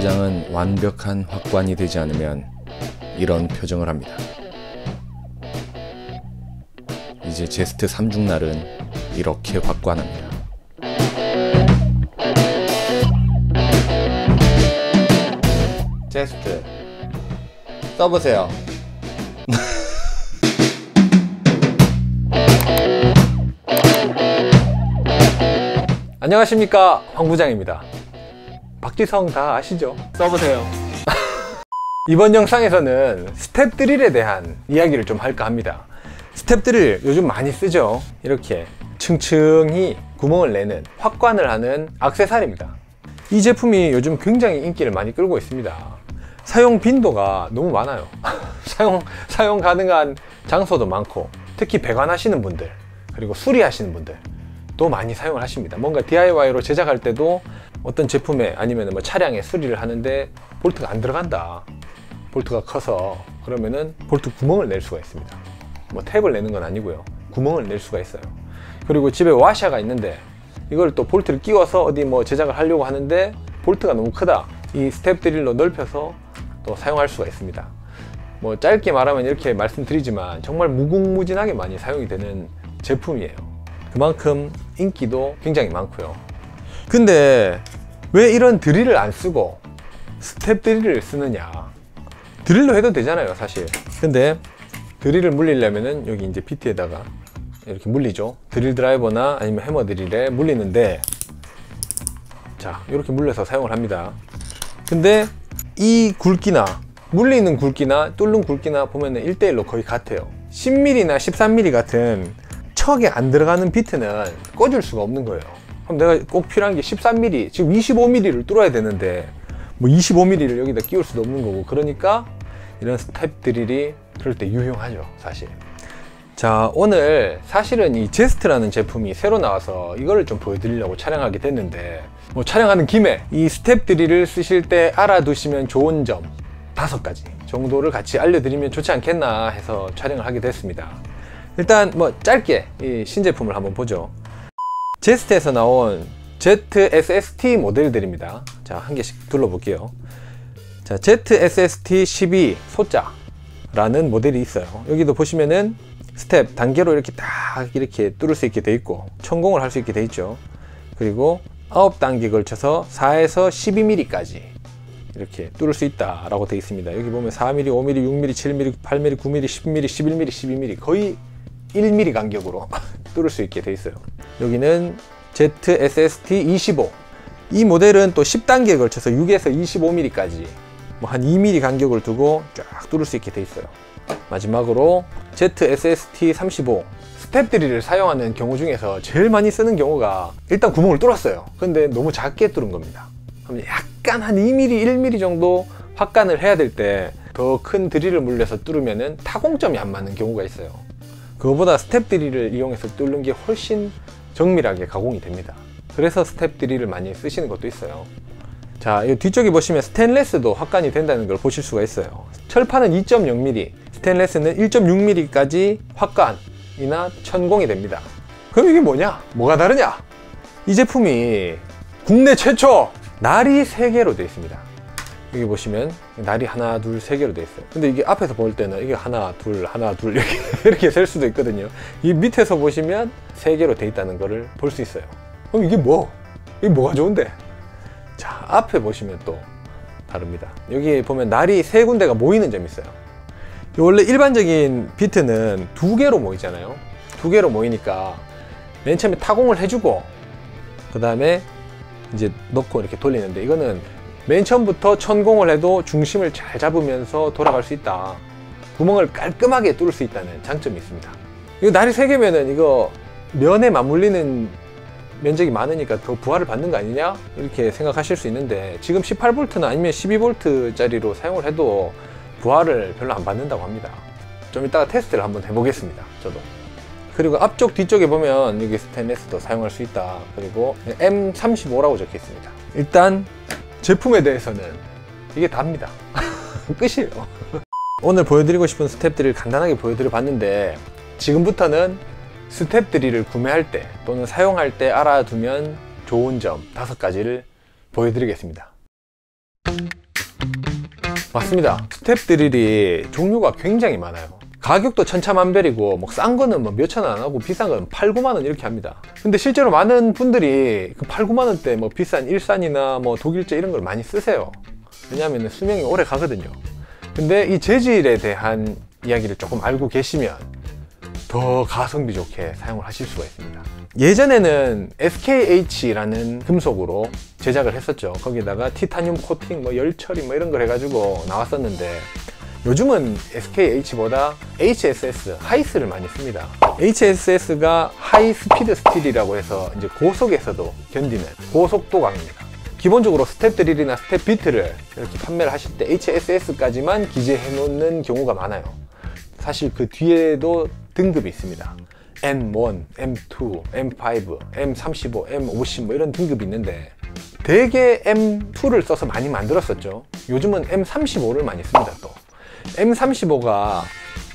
부장은 완벽한 확관이 되지 않으면 이런 표정을 합니다. 이제 제스트 3중날은 이렇게 확관합니다. 제스트 써보세요. 안녕하십니까, 황 부장입니다. 박지성 다 아시죠? 써보세요. 이번 영상에서는 스텝 드릴에 대한 이야기를 좀 할까 합니다. 스텝 드릴 요즘 많이 쓰죠. 이렇게 층층이 구멍을 내는 확관을 하는 액세서리입니다. 이 제품이 요즘 굉장히 인기를 많이 끌고 있습니다. 사용 빈도가 너무 많아요. 사용 가능한 장소도 많고, 특히 배관하시는 분들, 그리고 수리하시는 분들 또 많이 사용을 하십니다. 뭔가 DIY로 제작할 때도 어떤 제품에 아니면 뭐 차량에 수리를 하는데 볼트가 안 들어간다, 볼트가 커서, 그러면은 볼트 구멍을 낼 수가 있습니다. 뭐 탭을 내는 건 아니고요, 구멍을 낼 수가 있어요. 그리고 집에 와샤가 있는데 이걸 또 볼트를 끼워서 어디 뭐 제작을 하려고 하는데 볼트가 너무 크다, 이 스텝 드릴로 넓혀서 또 사용할 수가 있습니다. 뭐 짧게 말하면 이렇게 말씀드리지만 정말 무궁무진하게 많이 사용이 되는 제품이에요. 그만큼 인기도 굉장히 많고요. 근데 왜 이런 드릴을 안 쓰고 스텝 드릴을 쓰느냐? 드릴로 해도 되잖아요, 사실. 근데 드릴을 물리려면은 여기 이제 PT에다가 이렇게 물리죠. 드릴 드라이버나 아니면 해머 드릴에 물리는데, 자, 이렇게 물려서 사용을 합니다. 근데 이 굵기나 물리는 굵기나 뚫는 굵기나 보면은 1:1로 거의 같아요. 10mm나 13mm 같은 척에 안 들어가는 비트는 꽂을 수가 없는 거예요. 그럼 내가 꼭 필요한 게 13mm, 지금 25mm를 뚫어야 되는데 뭐 25mm를 여기다 끼울 수도 없는 거고, 그러니까 이런 스텝 드릴이 그럴 때 유용하죠, 사실. 자, 오늘 사실은 이 제스트라는 제품이 새로 나와서 이거를 좀 보여드리려고 촬영하게 됐는데, 뭐 촬영하는 김에 이 스텝 드릴을 쓰실 때 알아두시면 좋은 점 5가지 정도를 같이 알려드리면 좋지 않겠나 해서 촬영을 하게 됐습니다. 일단 뭐 짧게 이 신제품을 한번 보죠. 제스트에서 나온 ZSST 모델들입니다. 자, 한 개씩 둘러볼게요. 자, ZSST12 소자라는 모델이 있어요. 여기도 보시면은 스텝 단계로 이렇게 딱 이렇게 뚫을 수 있게 돼 있고, 천공을 할 수 있게 돼 있죠. 그리고 9단계 걸쳐서 4에서 12mm까지 이렇게 뚫을 수 있다 라고 되어 있습니다. 여기 보면 4mm, 5mm, 6mm, 7mm, 8mm, 9mm, 10mm, 11mm, 12mm, 거의 1mm 간격으로 뚫을 수 있게 되어 있어요. 여기는 ZSST25, 이 모델은 또 10단계에 걸쳐서 6에서 25mm까지 뭐 한 2mm 간격을 두고 쫙 뚫을 수 있게 되어 있어요. 마지막으로 ZSST35, 스텝 드릴을 사용하는 경우 중에서 제일 많이 쓰는 경우가, 일단 구멍을 뚫었어요. 근데 너무 작게 뚫은 겁니다. 그럼 약간 한 2mm, 1mm 정도 확관을 해야 될 때 더 큰 드릴을 물려서 뚫으면은 타공점이 안 맞는 경우가 있어요. 그거보다 스텝 드릴을 이용해서 뚫는 게 훨씬 정밀하게 가공이 됩니다. 그래서 스텝 드릴을 많이 쓰시는 것도 있어요. 자, 이 뒤쪽에 보시면 스테인레스도 확관이 된다는 걸 보실 수가 있어요. 철판은 2.0mm, 스테인레스는 1.6mm까지 확관이나 천공이 됩니다. 그럼 이게 뭐냐? 뭐가 다르냐? 이 제품이 국내 최초 날이 3개로 되어 있습니다. 여기 보시면 날이 하나, 둘, 3개로 되어 있어요. 근데 이게 앞에서 볼 때는 이게 하나, 둘 이렇게 셀 수도 있거든요. 이 밑에서 보시면 3개로 되어 있다는 것을 볼 수 있어요. 그럼 이게 뭐가 좋은데? 자, 앞에 보시면 또 다릅니다. 여기 보면 날이 3군데가 모이는 점이 있어요. 원래 일반적인 비트는 2개로 모이잖아요. 2개로 모이니까 맨 처음에 타공을 해주고 그 다음에 이제 넣고 이렇게 돌리는데, 이거는 맨 처음부터 천공을 해도 중심을 잘 잡으면서 돌아갈 수 있다, 구멍을 깔끔하게 뚫을 수 있다는 장점이 있습니다. 이거 날이 3개면은 이거 면에 맞물리는 면적이 많으니까 더 부하를 받는 거 아니냐? 이렇게 생각하실 수 있는데, 지금 18V나 아니면 12V짜리로 사용을 해도 부하를 별로 안 받는다고 합니다. 좀 이따가 테스트를 한번 해보겠습니다, 저도. 그리고 앞쪽 뒤쪽에 보면 여기 스테인리스도 사용할 수 있다, 그리고 M35라고 적혀 있습니다. 일단 제품에 대해서는 이게 답니다. 끝이에요. 오늘 보여드리고 싶은 스텝들을 간단하게 보여드려 봤는데, 지금부터는 스텝 드릴을 구매할 때 또는 사용할 때 알아두면 좋은 점 5가지를 보여드리겠습니다. 맞습니다. 스텝 드릴이 종류가 굉장히 많아요. 가격도 천차만별이고 뭐 싼 거는 뭐 몇천 원 안 하고 비싼 거는 8, 9만 원 이렇게 합니다. 근데 실제로 많은 분들이 그 8, 9만 원대 뭐 비싼 일산이나 뭐 독일제 이런 걸 많이 쓰세요. 왜냐하면 수명이 오래 가거든요. 근데 이 재질에 대한 이야기를 조금 알고 계시면 더 가성비 좋게 사용을 하실 수가 있습니다. 예전에는 SKH라는 금속으로 제작을 했었죠. 거기다가 티타늄 코팅, 뭐 열처리 뭐 이런 걸 해가지고 나왔었는데 요즘은 SKH보다 HSS, 하이스를 많이 씁니다. HSS가 하이 스피드 스틸이라고 해서 이제 고속에서도 견디는 고속도 강입니다. 기본적으로 스텝 드릴이나 스텝 비트를 이렇게 판매를 하실 때 HSS까지만 기재해 놓는 경우가 많아요. 사실 그 뒤에도 등급이 있습니다. M1, M2, M5, M35, M50 뭐 이런 등급이 있는데 대개 M2를 써서 많이 만들었었죠. 요즘은 M35를 많이 씁니다. 또 M35가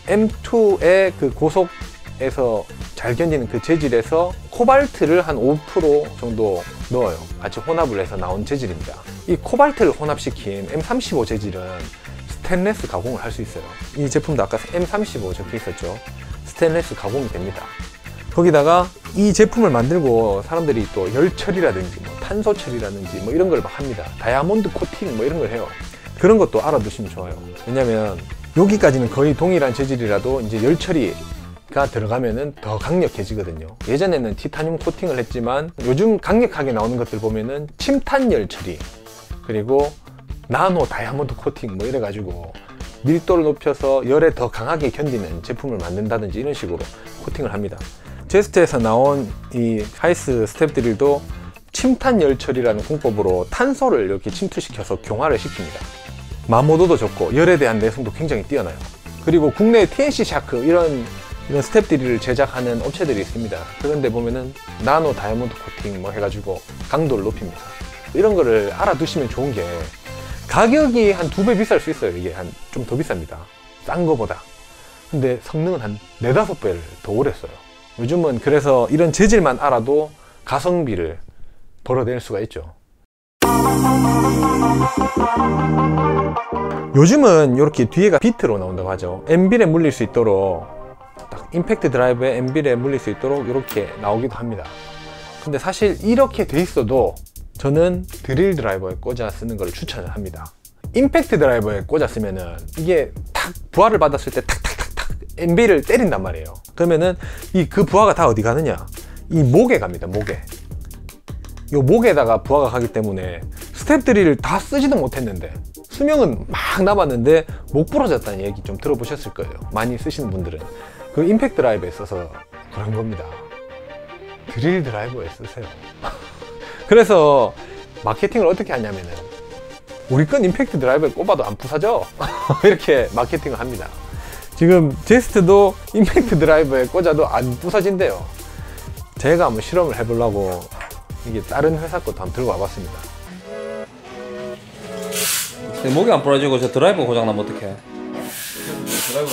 M2의 그 고속에서 잘 견디는 그 재질에서 코발트를 한 5% 정도 넣어요. 같이 혼합을 해서 나온 재질입니다. 이 코발트를 혼합시킨 M35 재질은 스테인리스 가공을 할 수 있어요. 이 제품도 아까 M35 적혀 있었죠. 스테인리스 가공이 됩니다. 거기다가 이 제품을 만들고 사람들이 또 열처리라든지 뭐 탄소 처리라든지 뭐 이런 걸 막 합니다. 다이아몬드 코팅 뭐 이런 걸 해요. 그런 것도 알아두시면 좋아요. 왜냐면 여기까지는 거의 동일한 재질이라도 이제 열처리가 들어가면은 더 강력해지거든요. 예전에는 티타늄 코팅을 했지만 요즘 강력하게 나오는 것들 보면은 침탄 열처리, 그리고 나노 다이아몬드 코팅 뭐 이래가지고 밀도를 높여서 열에 더 강하게 견디는 제품을 만든다든지 이런 식으로 코팅을 합니다. 제스트에서 나온 이 하이스 스텝 드릴도 침탄 열처리라는 공법으로 탄소를 이렇게 침투시켜서 경화를 시킵니다. 마모도도 좋고 열에 대한 내성도 굉장히 뛰어나요. 그리고 국내에 TNC 샤크 이런 스텝 드릴을 제작하는 업체들이 있습니다. 그런데 보면은 나노 다이아몬드 코팅 뭐 해가지고 강도를 높입니다. 이런 거를 알아두시면 좋은 게 가격이 한 2배 비쌀 수 있어요. 이게 한 좀 더 비쌉니다. 싼 거보다. 근데 성능은 한 4, 5배를 더 오래 써요. 요즘은 그래서 이런 재질만 알아도 가성비를 벌어낼 수가 있죠. 요즘은 이렇게 뒤에가 비트로 나온다고 하죠. 엠빌에 물릴 수 있도록 딱 임팩트 드라이브에 엠빌에 물릴 수 있도록 이렇게 나오기도 합니다. 근데 사실 이렇게 돼 있어도 저는 드릴 드라이버에 꽂아 쓰는 걸 추천을 합니다. 임팩트 드라이버에 꽂아 쓰면은 이게 탁 부하를 받았을 때 탁탁탁탁 엠빌을 때린단 말이에요. 그러면은 그 부하가 다 어디 가느냐, 이 목에 갑니다. 요 목에다가 부하가 가기 때문에 스텝 드릴을 다 쓰지도 못했는데 수명은 막 남았는데 목 부러졌다는 얘기 좀 들어보셨을 거예요. 많이 쓰시는 분들은 그 임팩트 드라이버에 써서 그런 겁니다. 드릴 드라이버에 쓰세요. 그래서 마케팅을 어떻게 하냐면은 우리 건 임팩트 드라이버에 꼽아도 안 부서져. 이렇게 마케팅을 합니다. 지금 제스트도 임팩트 드라이버에 꽂아도 안 부서진대요. 제가 한번 실험을 해보려고 이게 다른 회사 것도 한번 들고 와봤습니다. 목이 안 부러지고 저 드라이버 고장나면 어떡해? 드라이버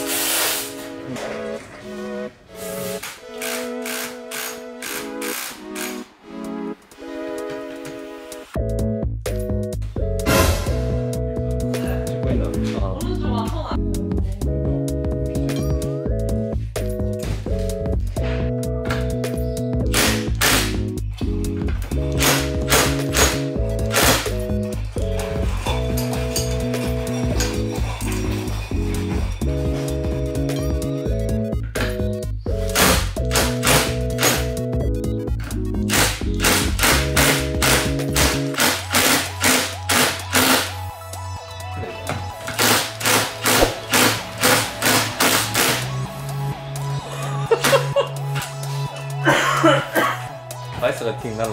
바이스가 팅 날라.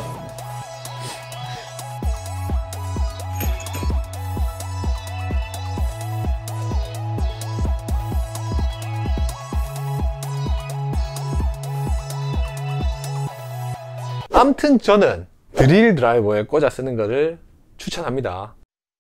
아무튼 저는 드릴 드라이버에 꽂아 쓰는 것을 추천합니다.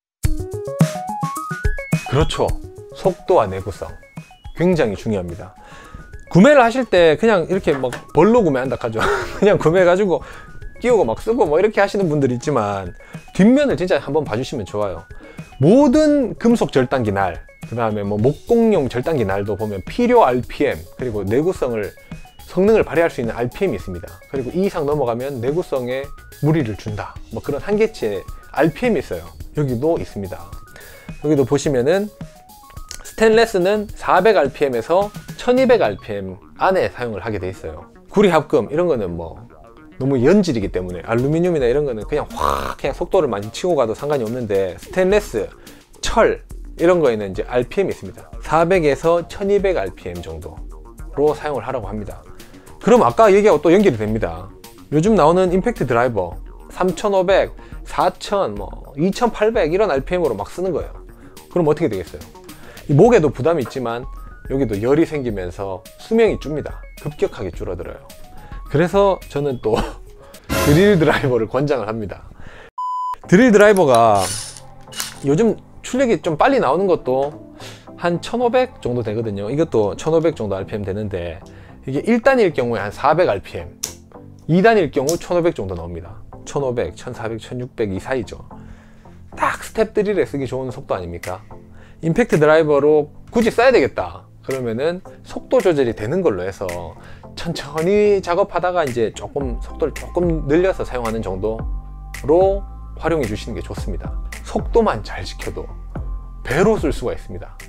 그렇죠. 속도와 내구성 굉장히 중요합니다. 구매를 하실 때 그냥 이렇게 막 벌로 구매한다 하죠. 그냥 구매해가지고 끼우고 막 쓰고 뭐 이렇게 하시는 분들이 있지만 뒷면을 진짜 한번 봐주시면 좋아요. 모든 금속 절단기 날, 그 다음에 뭐 목공용 절단기 날도 보면 필요 RPM, 그리고 내구성을, 성능을 발휘할 수 있는 RPM이 있습니다. 그리고 이 이상 넘어가면 내구성에 무리를 준다, 뭐 그런 한계치의 RPM이 있어요. 여기도 있습니다. 여기도 보시면은 스테인레스는 400rpm에서 1200rpm 안에 사용을 하게 돼 있어요. 구리 합금 이런 거는 뭐 너무 연질이기 때문에, 알루미늄이나 이런 거는 그냥 확 그냥 속도를 많이 치고 가도 상관이 없는데, 스테인레스, 철 이런 거에는 이제 RPM이 있습니다. 400에서 1200rpm 정도로 사용을 하라고 합니다. 그럼 아까 얘기하고 또 연결이 됩니다. 요즘 나오는 임팩트 드라이버 3500, 4000, 뭐 2800 이런 RPM으로 막 쓰는 거예요. 그럼 어떻게 되겠어요? 이 목에도 부담이 있지만 여기도 열이 생기면서 수명이 줍니다. 급격하게 줄어들어요. 그래서 저는 또 드릴 드라이버를 권장을 합니다. 드릴 드라이버가 요즘 출력이 좀 빨리 나오는 것도 한 1500 정도 되거든요. 이것도 1500 정도 RPM 되는데, 이게 1단일 경우에 한 400rpm, 2단일 경우 1500 정도 나옵니다. 1500, 1400, 1600 이 사이죠. 딱 스텝 드릴에 쓰기 좋은 속도 아닙니까? 임팩트 드라이버로 굳이 써야 되겠다 그러면은 속도 조절이 되는 걸로 해서 천천히 작업하다가 이제 조금 속도를 조금 늘려서 사용하는 정도로 활용해 주시는 게 좋습니다. 속도만 잘 지켜도 배로 쓸 수가 있습니다.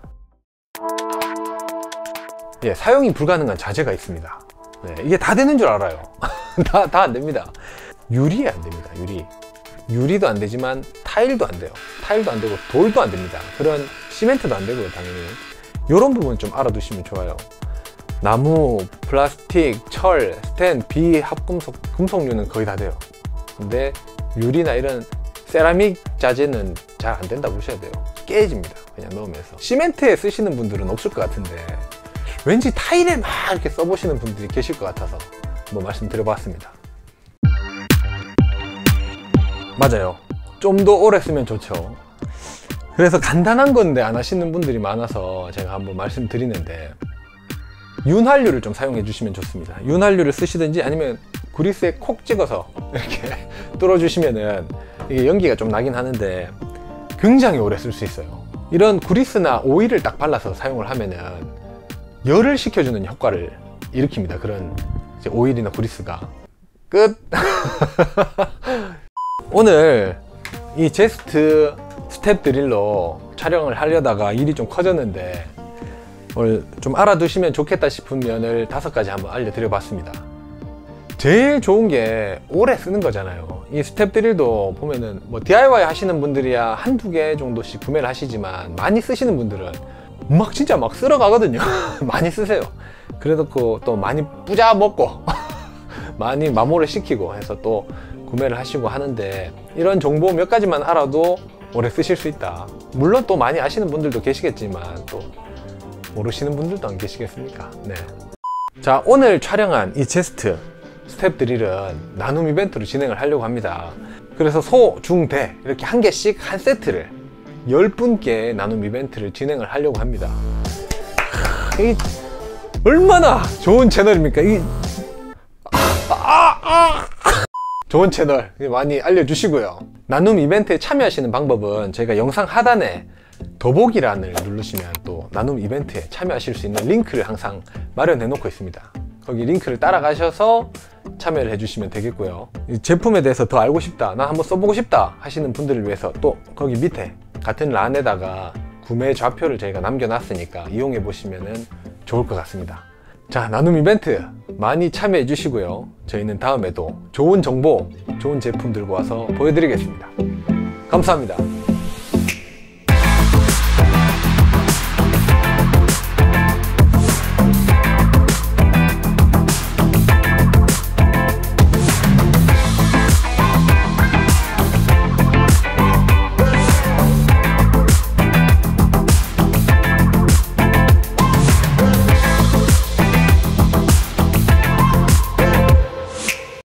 예, 사용이 불가능한 자재가 있습니다. 네, 이게 다 되는 줄 알아요. 다 안 됩니다. 유리에 안 됩니다. 유리도 안 되지만 타일도 안 돼요. 타일도 안 되고 돌도 안 됩니다. 그런 시멘트도 안 되고요, 당연히. 이런 부분 좀 알아두시면 좋아요. 나무, 플라스틱, 철, 스텐, 비합금속, 금속류는 거의 다 돼요. 근데 유리나 이런 세라믹 자재는 잘 안 된다고 보셔야 돼요. 깨집니다, 그냥 넣으면서. 시멘트에 쓰시는 분들은 없을 것 같은데 왠지 타일에 막 이렇게 써보시는 분들이 계실 것 같아서 한번 말씀드려봤습니다. 맞아요. 좀 더 오래 쓰면 좋죠. 그래서 간단한 건데 안 하시는 분들이 많아서 제가 한번 말씀드리는데, 윤활유를 좀 사용해 주시면 좋습니다. 윤활유를 쓰시든지 아니면 그리스에 콕 찍어서 이렇게 뚫어 주시면은 이게 연기가 좀 나긴 하는데 굉장히 오래 쓸 수 있어요. 이런 그리스나 오일을 딱 발라서 사용을 하면은 열을 식혀주는 효과를 일으킵니다. 그런 이제 오일이나 그리스가. 끝. 오늘 이 제스트 스텝 드릴로 촬영을 하려다가 일이 좀 커졌는데 오늘 좀 알아두시면 좋겠다 싶은 면을 5가지 한번 알려드려 봤습니다. 제일 좋은 게 오래 쓰는 거잖아요. 이 스텝 드릴도 보면은 뭐 DIY 하시는 분들이야 한두 개 정도씩 구매를 하시지만, 많이 쓰시는 분들은 막 진짜 막 쓸어 가거든요. 많이 쓰세요. 그래도 또 많이 뿌자 먹고 많이 마모를 시키고 해서 또 구매를 하시고 하는데, 이런 정보 몇 가지만 알아도 오래 쓰실 수 있다. 물론 또 많이 아시는 분들도 계시겠지만 또 모르시는 분들도 안 계시겠습니까? 네. 자, 오늘 촬영한 이 제스트 스텝 드릴은 나눔 이벤트로 진행을 하려고 합니다. 그래서 소, 중, 대 이렇게 한 개씩 한 세트를 10분께 나눔 이벤트를 진행을 하려고 합니다. 이 얼마나 좋은 채널입니까? 좋은 채널 많이 알려주시고요. 나눔 이벤트에 참여하시는 방법은 저희가 영상 하단에 더보기란을 누르시면 또 나눔 이벤트에 참여하실 수 있는 링크를 항상 마련해 놓고 있습니다. 거기 링크를 따라가셔서 참여를 해주시면 되겠고요. 이 제품에 대해서 더 알고 싶다, 나 한번 써보고 싶다 하시는 분들을 위해서 또 거기 밑에 같은 란에다가 구매 좌표를 저희가 남겨놨으니까 이용해 보시면 좋을 것 같습니다. 자, 나눔 이벤트 많이 참여해 주시고요. 저희는 다음에도 좋은 정보, 좋은 제품 들고 와서 보여드리겠습니다. 감사합니다.